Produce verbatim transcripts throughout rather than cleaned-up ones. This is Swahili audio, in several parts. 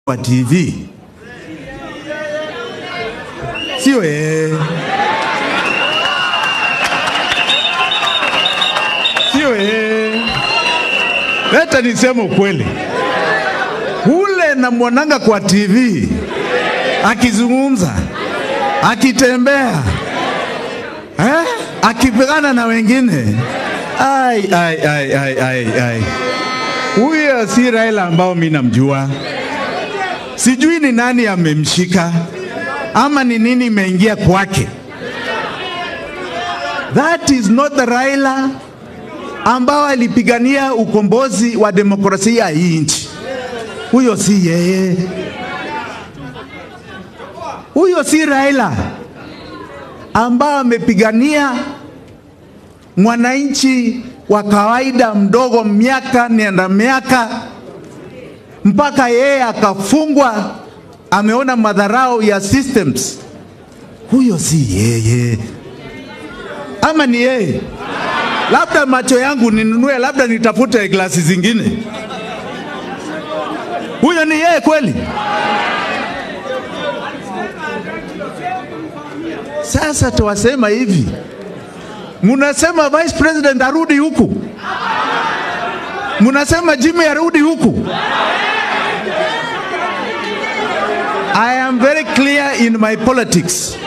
Kwa T V sio eh, sio eh. Leta niseme ukweli, ule na mwananga kwa T V akizungumza, akitembea, eh, akipigana na wengine, ai ai ai ai ai ai, huyo si Raila ambao mimi namjua. Sijui ni nani amemshika ama ni nini imeingia kwake. That is not the Raila ambao alipigania ukombozi wa demokrasia hii nchi. Huyo si yeye. Huyo si Raila ambao amepigania mwananchi wa kawaida mdogo, miaka nenda miaka mpaka yeye akafungwa, ameona madharau ya systems. Huyo si yeye. Ama ni yeye? Labda macho yangu ninunue, labda nitafute glasi zingine. Huyo ni yeye kweli? Sasa tuwasema hivi, munasema Vice President arudi huku, munasema Jimmy arudi huku. I am very clear in my politics.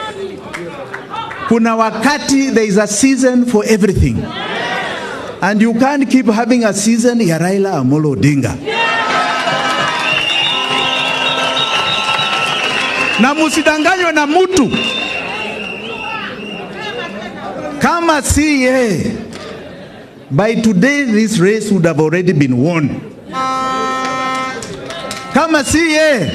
Kuna wakati there is a season for everything. And you can't keep having a season ya Raila Amolo Odinga. Na musidanganywe na mtu. Kama si yeye, by today this race would have already been won. Kama si yeye,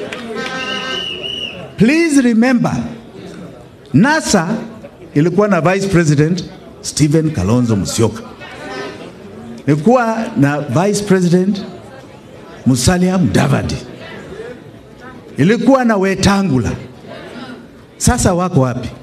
please remember, NASA ilikuwa na Vice President Stephen Kalonzo Musyoka, ilikuwa na Vice President Musalia Mudavadi, ilikuwa na Wetangula. Sasa wako wapi?